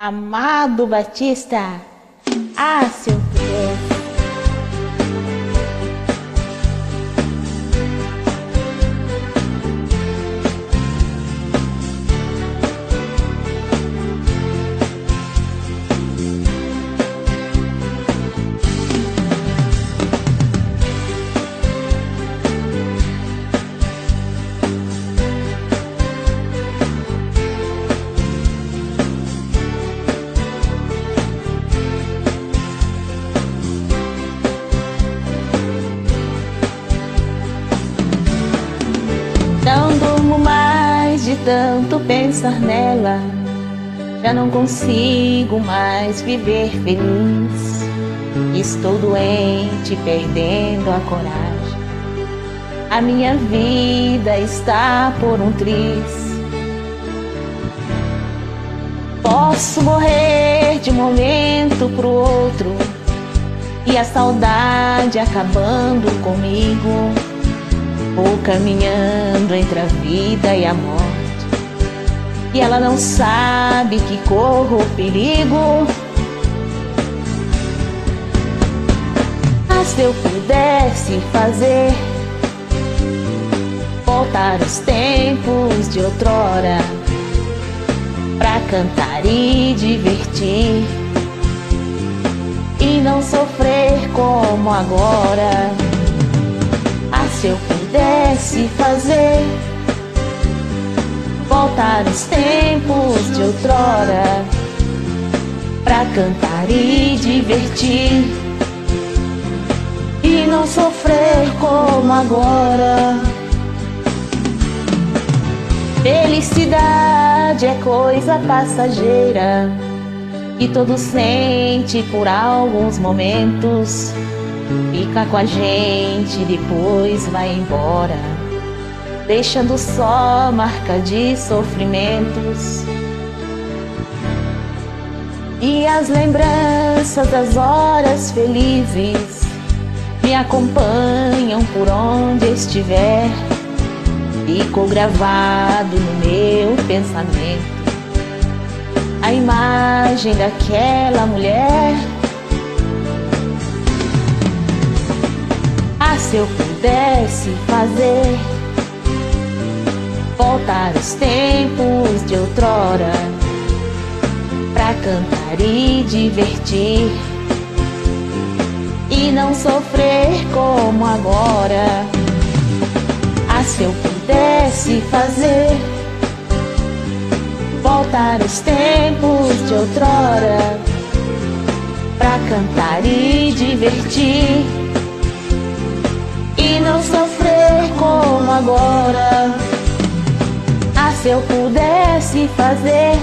Amado Batista, ah, se eu pudesse. Não durmo mais de tanto pensar nela. Já não consigo mais viver feliz. Estou doente, perdendo a coragem. A minha vida está por um triz. Posso morrer de um momento pro outro, e a saudade acabando comigo. Vou caminhando entre a vida e a morte, e ela não sabe que corro perigo. Mas se eu pudesse fazer voltar os tempos de outrora, pra cantar e divertir, e não sofrer como agora. Se eu pudesse fazer voltar os tempos de outrora, pra cantar e divertir, e não sofrer como agora. Felicidade é coisa passageira, que todo sente por alguns momentos. Fica com a gente, depois vai embora, deixando só marca de sofrimentos. E as lembranças das horas felizes me acompanham por onde estiver. Ficou gravado no meu pensamento a imagem daquela mulher. Se eu pudesse fazer voltar os tempos de outrora, pra cantar e divertir, e não sofrer como agora. Ah, se eu pudesse fazer voltar os tempos de outrora, pra cantar e divertir, e não sofrer como agora. Ah, se eu pudesse fazer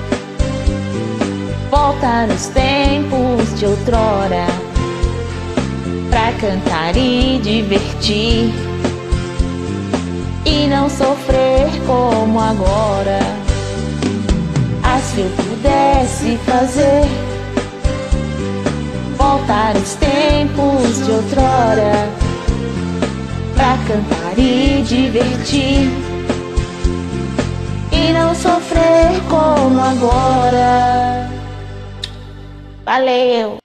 voltar os tempos de outrora, pra cantar e divertir, e não sofrer como agora. Ah, se eu pudesse fazer voltar os tempos de outrora, pra cantar e divertir, e não sofrer como agora. Valeu!